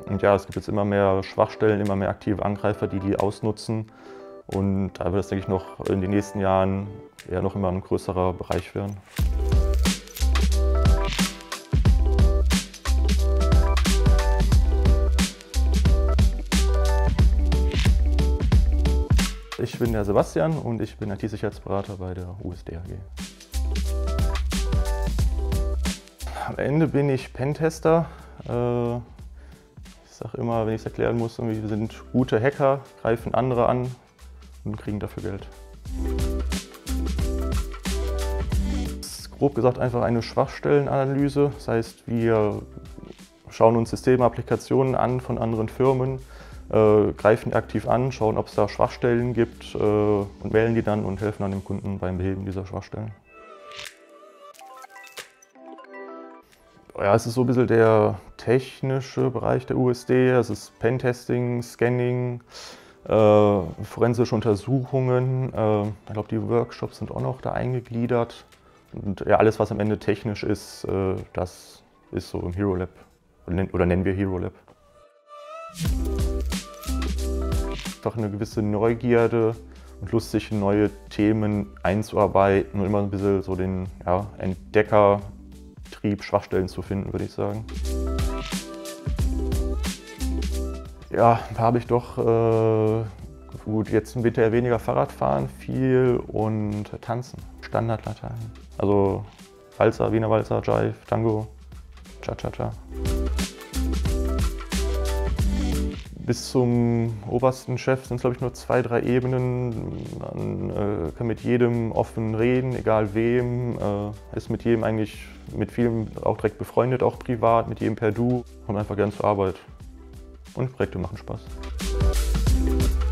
Und ja, es gibt jetzt immer mehr Schwachstellen, immer mehr aktive Angreifer, die ausnutzen. Und da wird es, denke ich, noch in den nächsten Jahren eher noch immer ein größerer Bereich werden. Ich bin der Sebastian und ich bin IT-Sicherheitsberater bei der USD AG. Am Ende bin ich Pentester. Ich sage immer, wenn ich es erklären muss, wir sind gute Hacker, greifen andere an und kriegen dafür Geld. Das ist grob gesagt einfach eine Schwachstellenanalyse. Das heißt, wir schauen uns Systeme, Applikationen an von anderen Firmen, greifen die aktiv an, schauen, ob es da Schwachstellen gibt und wählen die dann und helfen dann dem Kunden beim Beheben dieser Schwachstellen. Ja, es ist so ein bisschen der technische Bereich der USD. Es ist Pentesting, Scanning, forensische Untersuchungen. Ich glaube, die Workshops sind auch noch da eingegliedert. Und ja, alles, was am Ende technisch ist, das ist so im Hero Lab oder nennen wir Hero Lab. Einfach eine gewisse Neugierde und Lust, sich in neue Themen einzuarbeiten und immer ein bisschen so den Entdeckertrieb, Schwachstellen zu finden, würde ich sagen. Ja, da habe ich doch gut, jetzt im Winter eher weniger Fahrrad fahren, viel und tanzen, Standardlatein. Also Walzer, Wiener Walzer, Jive, Tango, Cha-Cha-Cha. Bis zum obersten Chef sind es, glaube ich, nur 2, 3 Ebenen. Man kann mit jedem offen reden, egal wem. Ist mit jedem eigentlich, mit vielen auch direkt befreundet, auch privat, mit jedem per Du. Kommt einfach gern zur Arbeit. Und Projekte machen Spaß.